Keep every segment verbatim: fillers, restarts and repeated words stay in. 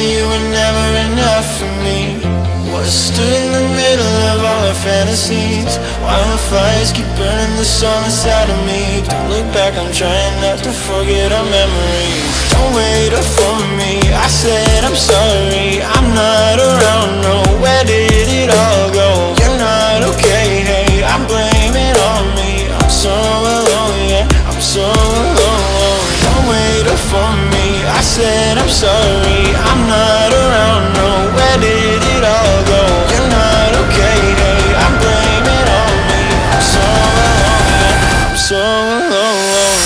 you were never enough for me. Was stood in the middle of all our fantasies. Wildfires keep burning the soul inside of me. Don't look back, I'm trying not to forget our memories. Don't wait up for me, I said I'm sorry. I'm not around, no, where did it all go? You're not okay, hey, I blame it on me. I'm so alone, yeah, I'm so alone. Don't wait up for me, I said I'm sorry. I'm not around, no, where did it all go? You're not okay, hey, I blame it on me. I'm so alone, yeah, I'm so alone.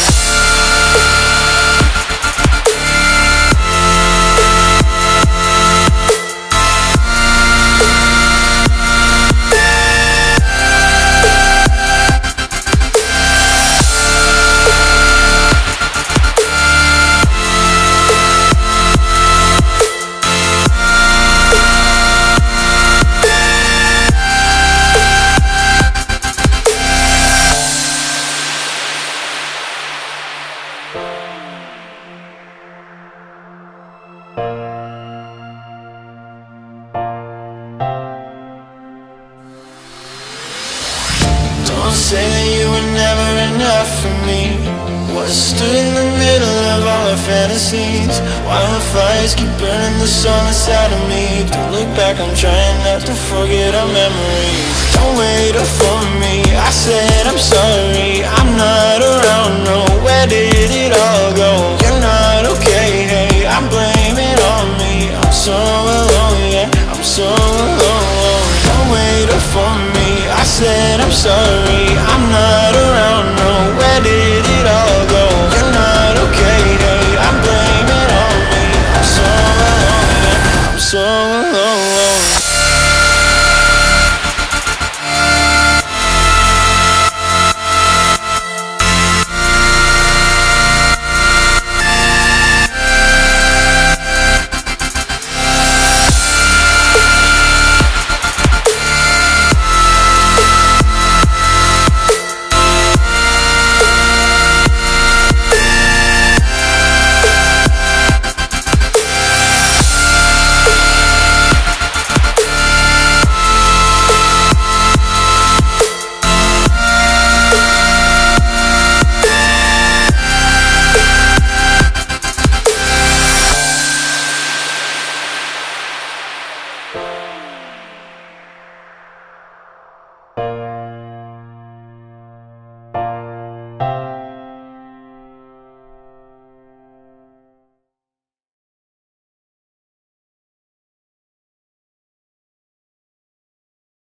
Don't say that you were never enough for me. Was stood in the middle of all our fantasies. Wildfires keep burning the soul inside of me. Don't look back, I'm trying not to forget our memories. Don't wait up for me, I said I'm sorry. I'm not around, no, where did it all go? You're not okay, hey, I blame it on me. I'm so alone, yeah, I'm so alone. Don't wait up for me, I said I'm sorry.